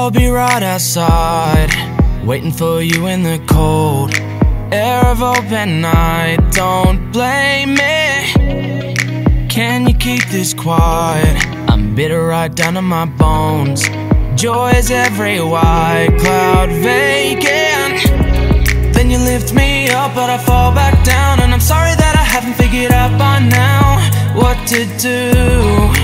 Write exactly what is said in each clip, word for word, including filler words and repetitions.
I'll be right outside, waiting for you in the cold air of open night. Don't blame me. Can you keep this quiet? I'm bitter right down to my bones. Joy is every white cloud vacant. Then you lift me up, but I fall back down. And I'm sorry that I haven't figured out by now what to do.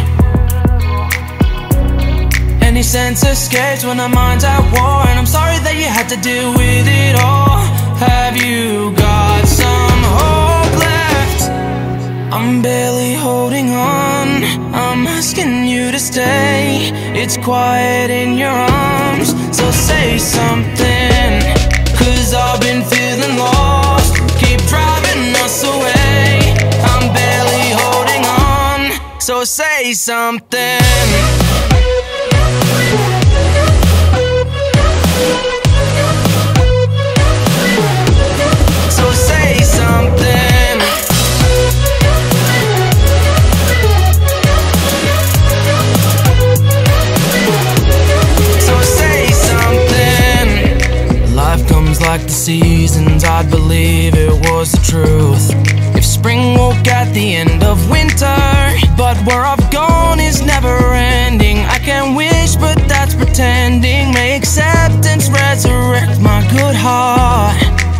Any sense escapes when our minds at war. And I'm sorry that you had to deal with it all. Have you got some hope left? I'm barely holding on. I'm asking you to stay. It's quiet in your arms, so say something. Cause I've been feeling lost, keep driving us away. I'm barely holding on, so say something. So say something. So say something. Life comes like the seasons, I'd believe it was the truth if spring woke at the end of winter. But where I've gone is never ending. I can wish, but that's pretending. May acceptance resurrect my good heart.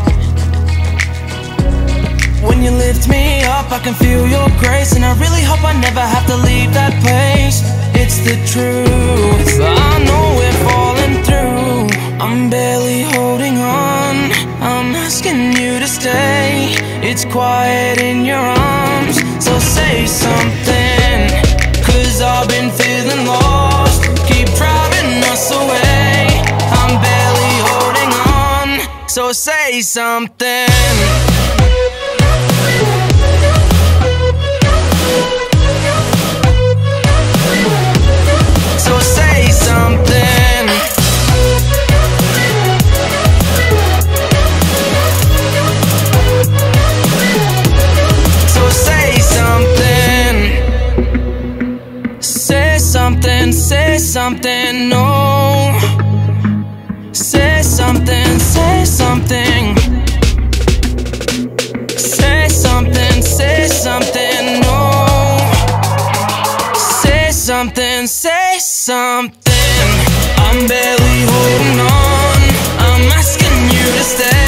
When you lift me up, I can feel your grace. And I really hope I never have to leave that place. It's the truth, I know we're falling through. I'm barely holding on. I'm asking you to stay. It's quiet in your arms, so say something. Cause I've been feeling lost, keep driving us away. I'm barely holding on, so say something. So say something. So say something. Say something, say something, no. Say something, say something. Say something, say something, no. Say something, say something. I'm barely holding on. I'm asking you to stay.